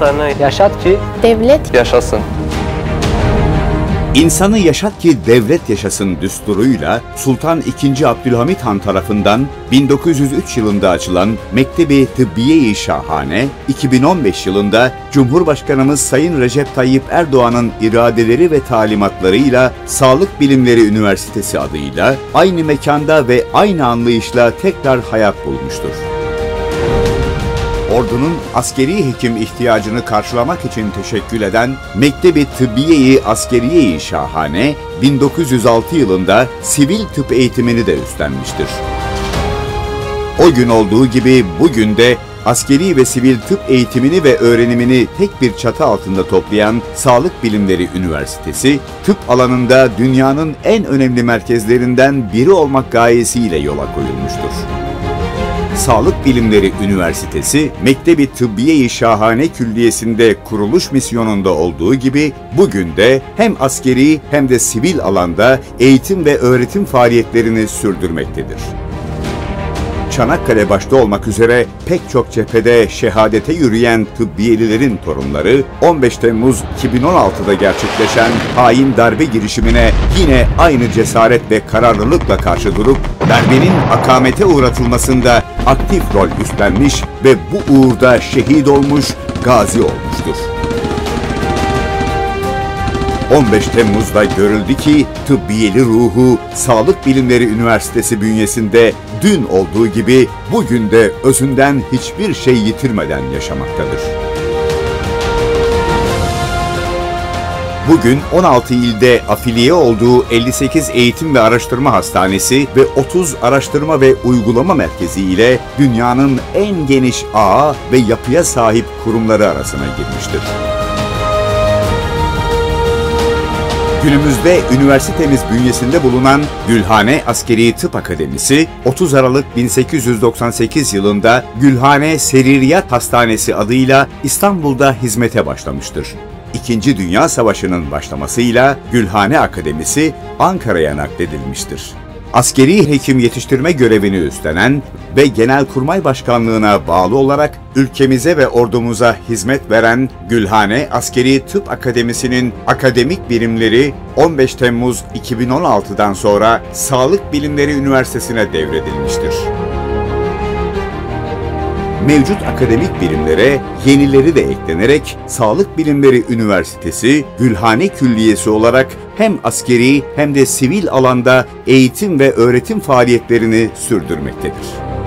İnsanı yaşat ki devlet yaşasın. İnsanı yaşat ki devlet yaşasın düsturuyla Sultan II. Abdülhamit Han tarafından 1903 yılında açılan Mektebi Tıbbiye-i Şahane, 2015 yılında Cumhurbaşkanımız Sayın Recep Tayyip Erdoğan'ın iradeleri ve talimatlarıyla Sağlık Bilimleri Üniversitesi adıyla aynı mekanda ve aynı anlayışla tekrar hayat bulmuştur. Ordunun askeri hekim ihtiyacını karşılamak için teşekkül eden Mektebi Tıbbiye-i Askeriye-i Şahane, 1906 yılında sivil tıp eğitimini de üstlenmiştir. O gün olduğu gibi bugün de askeri ve sivil tıp eğitimini ve öğrenimini tek bir çatı altında toplayan Sağlık Bilimleri Üniversitesi, tıp alanında dünyanın en önemli merkezlerinden biri olmak gayesiyle yola koyulmuştur. Sağlık Bilimleri Üniversitesi, Mektebi Tıbbiye-i Şahane Külliyesi'nde kuruluş misyonunda olduğu gibi bugün de hem askeri hem de sivil alanda eğitim ve öğretim faaliyetlerini sürdürmektedir. Çanakkale başta olmak üzere pek çok cephede şehadete yürüyen tıbbiyelilerin torunları 15 Temmuz 2016'da gerçekleşen hain darbe girişimine yine aynı cesaret ve kararlılıkla karşı durup darbenin akamete uğratılmasında aktif rol üstlenmiş ve bu uğurda şehit olmuş, gazi olmuştur. 15 Temmuz'da görüldü ki tıbbiyeli ruhu Sağlık Bilimleri Üniversitesi bünyesinde dün olduğu gibi bugün de özünden hiçbir şey yitirmeden yaşamaktadır. Bugün 16 ilde afiliye olduğu 58 eğitim ve araştırma hastanesi ve 30 araştırma ve uygulama merkezi ile dünyanın en geniş ağa ve yapıya sahip kurumları arasına girmiştir. Günümüzde üniversitemiz bünyesinde bulunan Gülhane Askeri Tıp Akademisi, 30 Aralık 1898 yılında Gülhane Seririyat Hastanesi adıyla İstanbul'da hizmete başlamıştır. İkinci Dünya Savaşı'nın başlamasıyla Gülhane Akademisi Ankara'ya nakledilmiştir. Askeri hekim yetiştirme görevini üstlenen ve Genelkurmay Başkanlığı'na bağlı olarak ülkemize ve ordumuza hizmet veren Gülhane Askeri Tıp Akademisi'nin akademik birimleri 15 Temmuz 2016'dan sonra Sağlık Bilimleri Üniversitesi'ne devredilmiştir. Mevcut akademik birimlere yenileri de eklenerek Sağlık Bilimleri Üniversitesi, Gülhane Külliyesi olarak hem askeri hem de sivil alanda eğitim ve öğretim faaliyetlerini sürdürmektedir.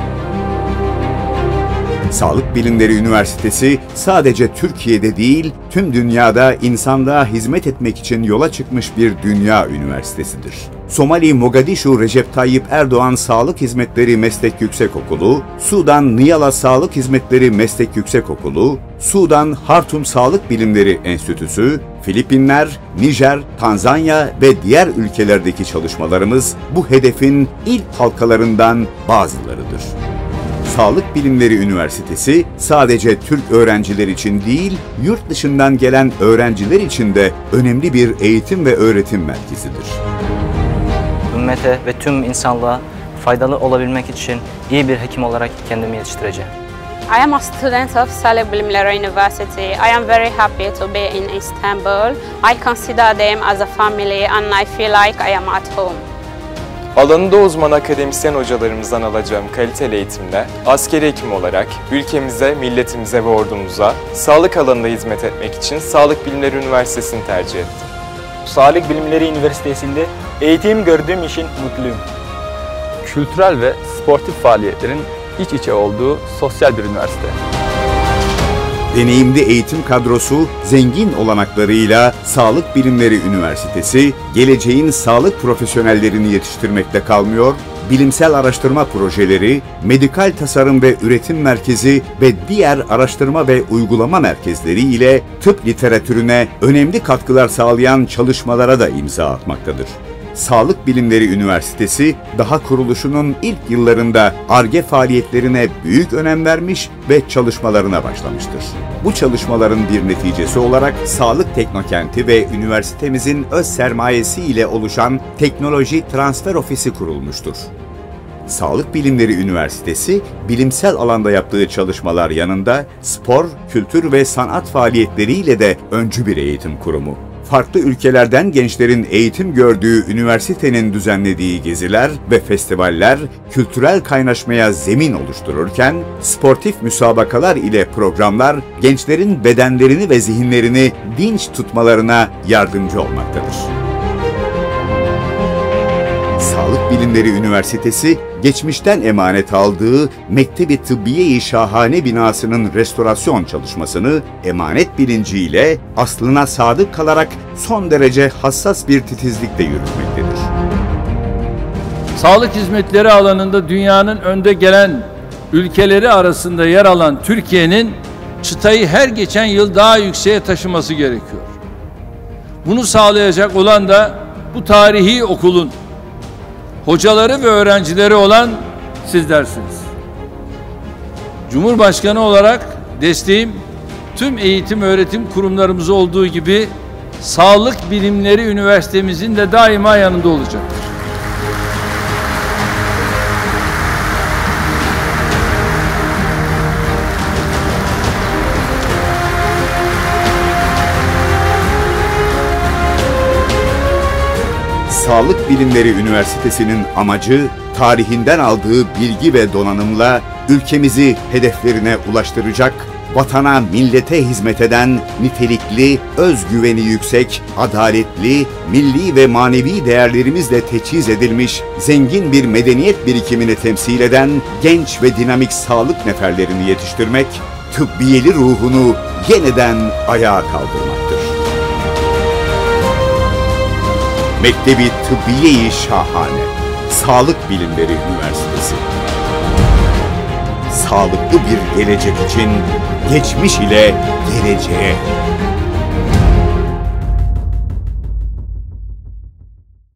Sağlık Bilimleri Üniversitesi sadece Türkiye'de değil, tüm dünyada insanlığa hizmet etmek için yola çıkmış bir dünya üniversitesidir. Somali Mogadishu Recep Tayyip Erdoğan Sağlık Hizmetleri Meslek Yüksekokulu, Sudan Niyala Sağlık Hizmetleri Meslek Yüksekokulu, Sudan Hartum Sağlık Bilimleri Enstitüsü, Filipinler, Nijer, Tanzanya ve diğer ülkelerdeki çalışmalarımız bu hedefin ilk halkalarından bazılarıdır. Sağlık Bilimleri Üniversitesi sadece Türk öğrenciler için değil, yurt dışından gelen öğrenciler için de önemli bir eğitim ve öğretim merkezidir. Ümmete ve tüm insanlığa faydalı olabilmek için iyi bir hekim olarak kendimi yetiştireceğim. I am a student of Sağlık Bilimleri University. I am very happy to be in Istanbul. I consider them as a family and I feel like I am at home. Alanında uzman akademisyen hocalarımızdan alacağım kaliteli eğitimle askeri hekim olarak ülkemize, milletimize ve ordumuza sağlık alanında hizmet etmek için Sağlık Bilimleri Üniversitesi'ni tercih ettim. Sağlık Bilimleri Üniversitesi'nde eğitim gördüğüm için mutluyum. Kültürel ve sportif faaliyetlerin iç içe olduğu sosyal bir üniversite. Deneyimli eğitim kadrosu, zengin olanaklarıyla Sağlık Bilimleri Üniversitesi, geleceğin sağlık profesyonellerini yetiştirmekte kalmıyor, bilimsel araştırma projeleri, medikal tasarım ve üretim merkezi ve diğer araştırma ve uygulama merkezleri ile tıp literatürüne önemli katkılar sağlayan çalışmalara da imza atmaktadır. Sağlık Bilimleri Üniversitesi, daha kuruluşunun ilk yıllarında Ar-Ge faaliyetlerine büyük önem vermiş ve çalışmalarına başlamıştır. Bu çalışmaların bir neticesi olarak Sağlık Teknokenti ve üniversitemizin öz sermayesi ile oluşan Teknoloji Transfer Ofisi kurulmuştur. Sağlık Bilimleri Üniversitesi, bilimsel alanda yaptığı çalışmalar yanında spor, kültür ve sanat faaliyetleriyle de öncü bir eğitim kurumu. Farklı ülkelerden gençlerin eğitim gördüğü üniversitenin düzenlediği geziler ve festivaller kültürel kaynaşmaya zemin oluştururken, sportif müsabakalar ile programlar gençlerin bedenlerini ve zihinlerini dinç tutmalarına yardımcı olmaktadır. Sağlık Bilimleri Üniversitesi, geçmişten emanet aldığı Mektebi Tıbbiye-i Şahane binasının restorasyon çalışmasını emanet bilinciyle aslına sadık kalarak son derece hassas bir titizlikle yürütmektedir. Sağlık hizmetleri alanında dünyanın önde gelen ülkeleri arasında yer alan Türkiye'nin çıtayı her geçen yıl daha yükseğe taşıması gerekiyor. Bunu sağlayacak olan da bu tarihi okulun hocaları ve öğrencileri olan sizlersiniz. Cumhurbaşkanı olarak desteğim tüm eğitim öğretim kurumlarımız olduğu gibi Sağlık Bilimleri Üniversitemizin de daima yanında olacaktır. Sağlık Bilimleri Üniversitesi'nin amacı, tarihinden aldığı bilgi ve donanımla ülkemizi hedeflerine ulaştıracak, vatana, millete hizmet eden, nitelikli, özgüveni yüksek, adaletli, milli ve manevi değerlerimizle teçhiz edilmiş, zengin bir medeniyet birikimini temsil eden genç ve dinamik sağlık neferlerini yetiştirmek, tıbbiyeli ruhunu yeniden ayağa kaldırmaktır. Mektebi Tıbbiye-i Şahane, Sağlık Bilimleri Üniversitesi. Sağlıklı bir gelecek için geçmiş ile geleceğe.